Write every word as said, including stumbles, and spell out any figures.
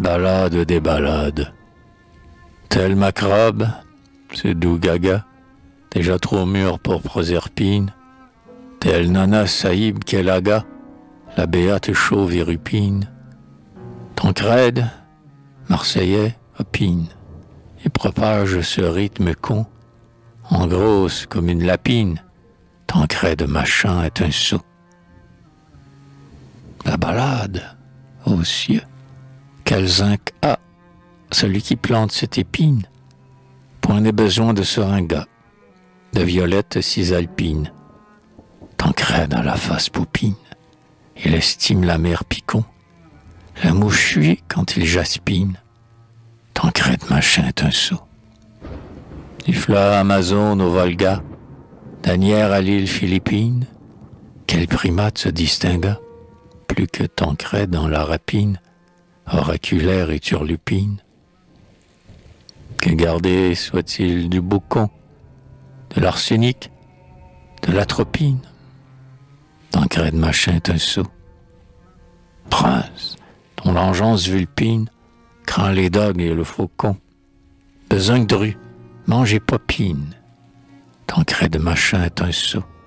Balade des balades. Tel Macrobe, ce doux gaga, déjà trop mûr pour Proserpine, tel Nana Saïb Kelaga, la béate chauve et rupine, Tancrède, Marseillais, opine, et propage ce rythme con, en grosse comme une lapine, Tancrède machin est un sot. La balade, ô cieux, quel zinc a, celui qui plante cette épine, point n'est besoin de seringa, de violettes cisalpines, Tancrède à la face poupine, il estime la mer picon, la mouche fuit quand il jaspine, Tancrède machin est un sot. Du fleuve Amazon au Volga, d'Anières à l'île Philippine, quel primate se distingua, plus que Tancrède dans la rapine, oraculaire et turlupine. Que gardé soit-il du boucon, de l'arsenic, de l'atropine, Tancrède machin est un sot. Prince, ton vengeance vulpine, craint les dogues et le faucon, besogne de rue, mange et popine, Tancrède machin est un sot.